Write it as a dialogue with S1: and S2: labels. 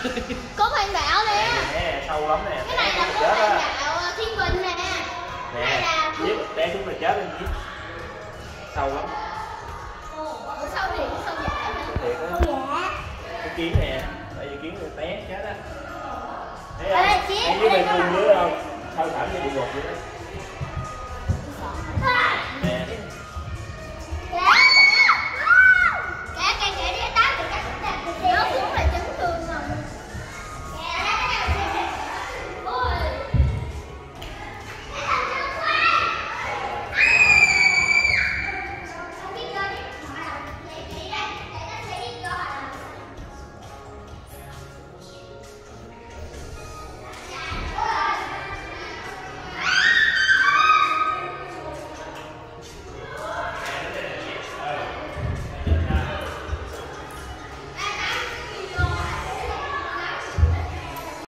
S1: Cốt hoang đạo nè.
S2: Nè, sâu lắm nè.
S1: Cái này là cốt hoang đạo thiên bình nè.
S2: Nè, chiếc té xuống là chết lên chiếc. Sâu lắm.
S1: Ủa sâu thiệt, sâu giả hả?
S2: Thiệt á.
S1: Sâu giả.
S2: Cái kiến nè, tại vì kiến người té chết á. Thấy
S1: Ê,
S2: không?
S1: chiếc,
S2: Thấy dưới
S1: ê,
S2: bên
S1: các
S2: cung
S1: bạn.
S2: dưới không? Sâu thẳm như địa ngục vậy đó.